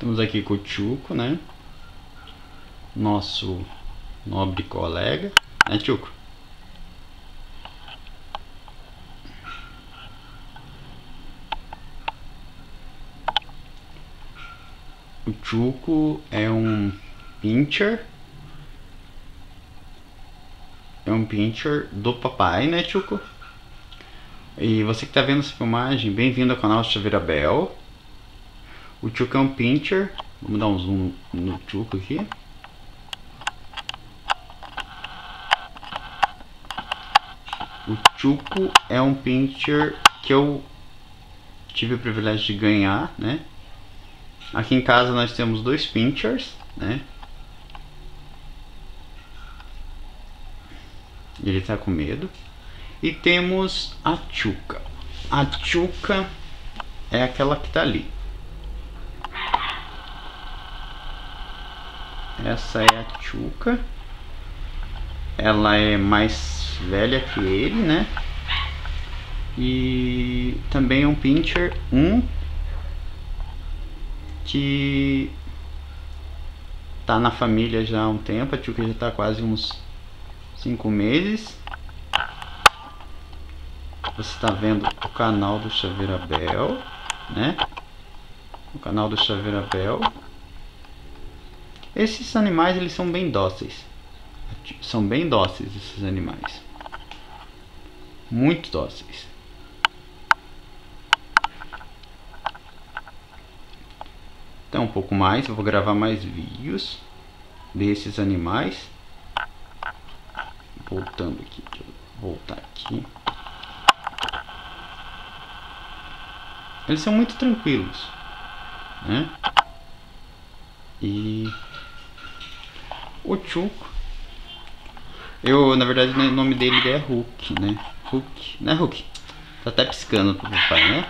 Temos aqui com o Tchuco, né? Nosso nobre colega, né, Tchuco? O Tchuco é um pincher. É um pincher do papai, né, Tchuco? E você que tá vendo essa filmagem, bem-vindo ao canal Chaveira Bell. O Tchuco é um pincher. Vamos dar um zoom no Tchuco aqui. O Tchuco é um pincher que eu tive o privilégio de ganhar, né? Aqui em casa nós temos dois pinchers, né? Ele tá com medo. E temos a Tchuca. A Tchuca é aquela que tá ali. Essa é a Tchuca. Ela é mais velha que ele, né? E também é um pincher que tá na família já há um tempo. A Tchuca já tá quase uns 5 meses. Você está vendo o canal do Chaveira Bell, né? O canal do Chaveira Bell. Esses animais, eles são bem dóceis. São bem dóceis esses animais. Muito dóceis. Então, um pouco mais, eu vou gravar mais vídeos desses animais. Voltando aqui, deixa eu voltar aqui. Eles são muito tranquilos, né? E o Tchuco, na verdade o nome dele é Hulk, né? Hulk, não é Hulk? Tá até piscando pro papai, né?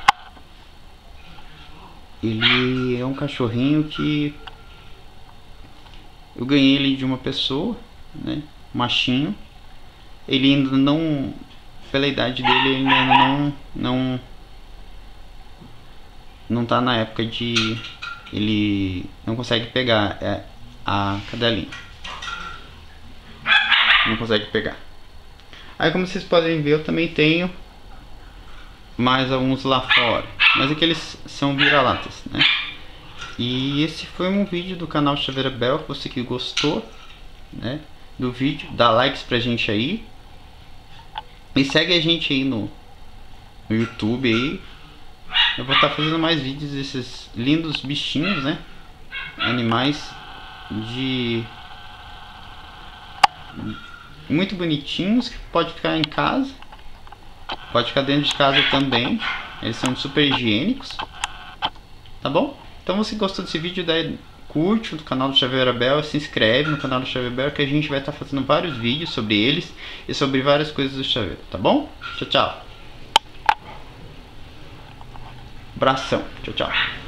Ele é um cachorrinho que eu ganhei ele de uma pessoa, né? Machinho. Ele ainda não, pela idade dele, ele ainda não tá na época de... Ele não consegue pegar a cadelinha. Não consegue pegar. Aí, como vocês podem ver, eu também tenho mais alguns lá fora. Mas aqueles são vira-latas, né? E esse foi um vídeo do canal Chaveira Bell. Você que gostou, né, do vídeo, dá likes pra gente aí. E segue a gente aí no YouTube aí. Eu vou estar fazendo mais vídeos desses lindos bichinhos, né? Animais muito bonitinhos, que pode ficar em casa, pode ficar dentro de casa também. Eles são super higiênicos, tá bom? Então, você gostou desse vídeo, daí curte o canal do Chaveira Bell, se inscreve no canal do Chaveira Bell, que a gente vai estar fazendo vários vídeos sobre eles e sobre várias coisas do chaveiro, tá bom? Tchau, tchau. Abração, tchau, tchau.